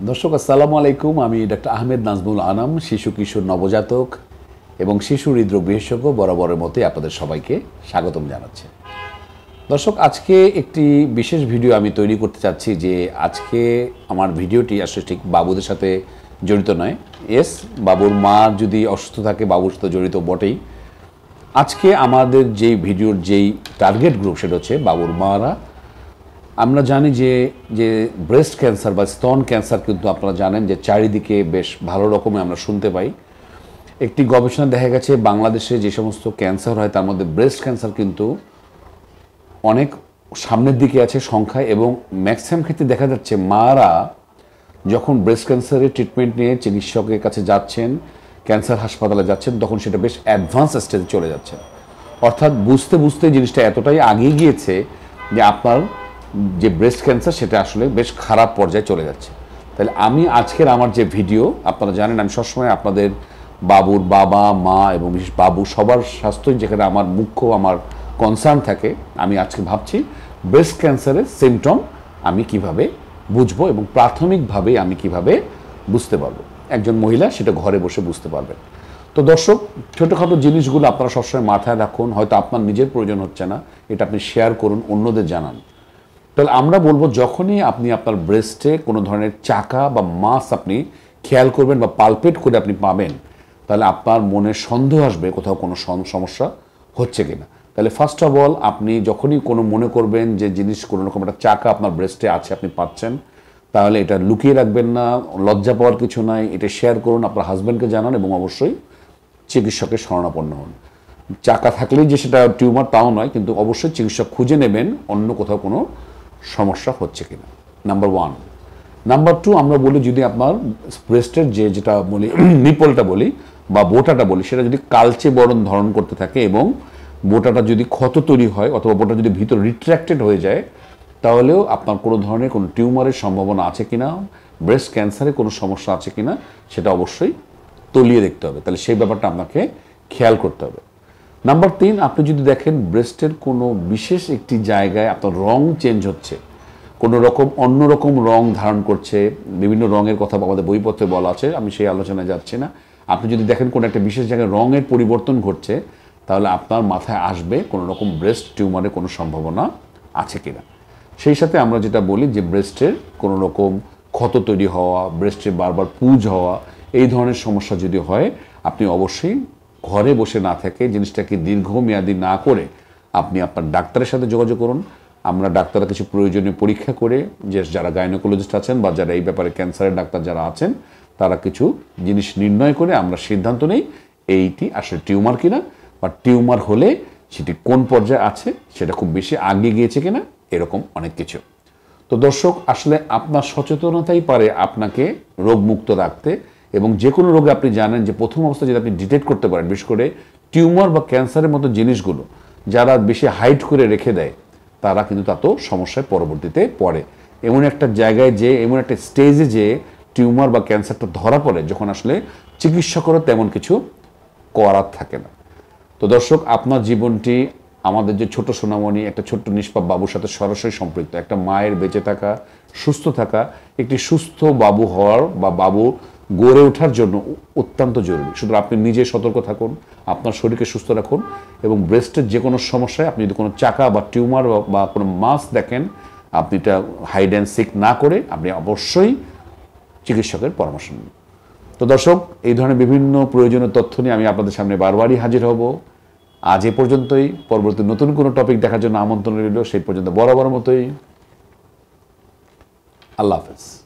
দর্শক আসসালামু আলাইকুম। আমি ডক্টর আহমেদ নাজমুল আনাম, শিশু কিশোর নবজাতক এবং শিশু হৃদরোগ বিশেষজ্ঞ। বরাবরের মতোই আপনাদের সবাইকে স্বাগতম জানাচ্ছি। দর্শক, আজকে একটি বিশেষ ভিডিও আমি তৈরি করতে চাচ্ছি। যে আজকে আমার ভিডিওটি আসলে ঠিক বাবুদের সাথে জড়িত নয়। ইয়েস, বাবুর মা যদি অসুস্থ থাকে বাবুর সাথে জড়িত বটেই। আজকে আমাদের যেই ভিডিওর যেই টার্গেট গ্রুপ সেটা হচ্ছে বাবুর মারা। আমরা জানি যে যে ব্রেস্ট ক্যান্সার বা স্তন ক্যান্সার কিন্তু আপনারা জানেন যে চারিদিকে বেশ ভালো রকমের আমরা শুনতে পাই। একটি গবেষণা দেখা গেছে বাংলাদেশে যে সমস্ত ক্যান্সার হয় তার মধ্যে ব্রেস্ট ক্যান্সার কিন্তু অনেক সামনের দিকে আছে সংখ্যায়, এবং ম্যাক্সিমাম ক্ষেত্রে দেখা যাচ্ছে মারা যখন ব্রেস্ট ক্যান্সারের ট্রিটমেন্ট নিয়ে চিকিৎসকের কাছে যাচ্ছেন, ক্যান্সার হাসপাতালে যাচ্ছেন, তখন সেটা বেশ অ্যাডভান্স স্টেজে চলে যাচ্ছে। অর্থাৎ বুঝতে বুঝতে জিনিসটা এতটাই আগিয়ে গিয়েছে যে আপনার যে ব্রেস্ট ক্যান্সার সেটা আসলে বেশ খারাপ পর্যায়ে চলে যাচ্ছে। তাহলে আমি আজকের আমার যে ভিডিও, আপনারা জানেন আমি সবসময় আপনাদের বাবুর বাবা মা এবং বিশেষ বাবু সবার স্বাস্থ্যই যেখানে আমার মুখ্য আমার কনসার্ন থাকে, আমি আজকে ভাবছি ব্রেস্ট ক্যান্সারের সিমটম আমি কিভাবে বুঝবো এবং প্রাথমিকভাবে আমি কিভাবে বুঝতে পারবো। একজন মহিলা সেটা ঘরে বসে বুঝতে পারবেন। তো দর্শক, ছোটোখাটো জিনিসগুলো আপনারা সবসময় মাথায় রাখুন। হয়তো আপনার নিজের প্রয়োজন হচ্ছে না, এটা আপনি শেয়ার করুন, অন্যদের জানান। তাহলে আমরা বলবো যখনই আপনি আপনার ব্রেস্টে কোনো ধরনের চাকা বা মাস আপনি খেয়াল করবেন বা পালপেট করে আপনি পাবেন, তাহলে আপনার মনে সন্দেহ আসবে কোথাও কোনো সমস্যা হচ্ছে কিনা। তাহলে ফার্স্ট অফ অল আপনি যখনই কোনো মনে করবেন যে জিনিস কোনো রকম একটা চাকা আপনার ব্রেস্টে আছে আপনি পাচ্ছেন, তাহলে এটা লুকিয়ে রাখবেন না, লজ্জা পাওয়ার কিছু নাই, এটা শেয়ার করুন, আপনার হাজব্যান্ডকে জানান এবং অবশ্যই চিকিৎসকের শরণাপন্ন হন। চাকা থাকলেই যে সেটা টিউমার তাও নয়, কিন্তু অবশ্যই চিকিৎসক খুঁজে নেবেন অন্য কোথাও কোনো সমস্যা হচ্ছে কিনা, নাম্বার ওয়ান। নাম্বার টু, আমরা বলি যদি আপনার ব্রেস্টের যেটা বলি নিপলটা বলি বা বোটাটা বলি, সেটা যদি কালচে বরণ ধারণ করতে থাকে এবং বোটাটা যদি ক্ষত তৈরি হয় অথবা বোটা যদি ভিতর রিট্র্যাক্টেড হয়ে যায়, তাহলেও আপনার কোনো ধরনের কোনো টিউমারের সম্ভাবনা আছে কিনা, ব্রেস্ট ক্যান্সারে কোনো সমস্যা আছে কিনা সেটা অবশ্যই তলিয়ে দেখতে হবে। তাহলে সেই ব্যাপারটা আপনাকে খেয়াল করতে হবে। নাম্বার তিন, আপনি যদি দেখেন ব্রেস্টের কোনো বিশেষ একটি জায়গায় আপনার রং চেঞ্জ হচ্ছে, কোনো রকম অন্যরকম রং ধারণ করছে, বিভিন্ন রঙের কথা আমাদের বইপত্রে বলা আছে, আমি সেই আলোচনায় যাচ্ছি না। আপনি যদি দেখেন কোনো একটা বিশেষ জায়গায় রঙের পরিবর্তন ঘটছে, তাহলে আপনার মাথায় আসবে কোনো রকম ব্রেস্ট টিউমারের কোনো সম্ভাবনা আছে কিনা। সেই সাথে আমরা যেটা বলি যে ব্রেস্টের কোনো রকম ক্ষত তৈরি হওয়া, ব্রেস্টে বারবার পুজ হওয়া, এই ধরনের সমস্যা যদি হয়, আপনি অবশ্যই ঘরে বসে না থেকে জিনিসটাকে দীর্ঘমেয়াদী না করে আপনি আপনার ডাক্তারের সাথে যোগাযোগ করুন। আমরা ডাক্তাররা কিছু প্রয়োজনীয় পরীক্ষা করে, যে যারা গাইনোকোলজিস্ট আছেন বা যারা এই ব্যাপারে ক্যান্সারের ডাক্তার যারা আছেন, তারা কিছু জিনিস নির্ণয় করে আমরা সিদ্ধান্ত নেই এইটি আসলে টিউমার কিনা, বা টিউমার হলে সেটি কোন পর্যায়ে আছে, সেটা খুব বেশি আগে গিয়েছে কিনা, এরকম অনেক কিছু। তো দর্শক, আসলে আপনার সচেতনতাই পারে আপনাকে রোগমুক্ত রাখতে। এবং যে কোনো রোগে আপনি জানেন যে প্রথম অবস্থায় যদি আপনি ডিটেক্ট করতে পারেন, বিশেষ করে টিউমার বা ক্যান্সারের মতো জিনিসগুলো যারা বেশি হাইড করে রেখে দেয়, তারা কিন্তু তত সমস্যায় পরবর্তীতে পড়ে। এমন একটা জায়গায় যে এমন একটা স্টেজে যে টিউমার বা ক্যান্সারটা ধরা পড়ে, যখন আসলে চিকিৎসকেরও তেমন কিছু করার থাকে না। তো দর্শক, আপনার জীবনটি আমাদের যে ছোট সোনামণি একটা ছোট্ট নিষ্পাপ বাবুর সাথে সরাসরি সম্পৃক্ত। একটা মায়ের বেঁচে থাকা, সুস্থ থাকা, একটি সুস্থ বাবু হওয়ার বা বাবু গড়ে ওঠার জন্য অত্যন্ত জরুরি। সুতরাং আপনি নিজে সতর্ক থাকুন, আপনার শরীরকে সুস্থ রাখুন, এবং ব্রেস্টের যে কোনো সমস্যায় আপনি যদি কোনো চাকা বা টিউমার বা কোনো মাস দেখেন, আপনি এটা হাইড অ্যান্ড সিক না করে আপনি অবশ্যই চিকিৎসকের পরামর্শ নিন। তো দর্শক, এই ধরনের বিভিন্ন প্রয়োজনীয় তথ্য নিয়ে আমি আপনাদের সামনে বারবারই হাজির হব। আজ এ পর্যন্তই। পরবর্তী নতুন কোনো টপিক দেখার জন্য আমন্ত্রণ রইল। সেই পর্যন্ত বরাবর মতোই আল্লাহ হাফেজ।